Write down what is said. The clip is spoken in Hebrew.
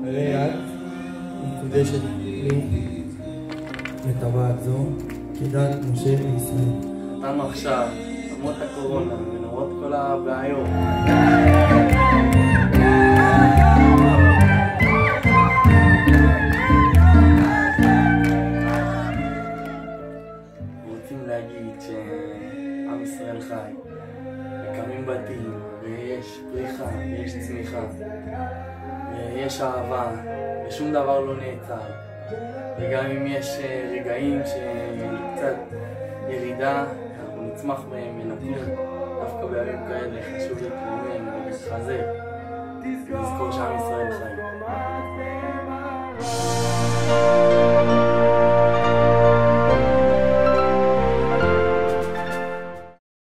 הרי את מקודשת לי לטבעת זו כדת משה וישראל. נתנו עכשיו, למרות הקורונה ולמרות כל הבעיות. רוצים להגיד שעם ישראל חי, וקמים בתים, ויש פריחה, ויש צמיחה, ויש אהבה, ושום דבר לא נעצר. וגם אם יש רגעים שקצת ירידה, אנחנו נצמח מהם ונקום. דווקא בימים כאלה חשוב להתרומם ולהתחזק, ולזכור שעם ישראל חי.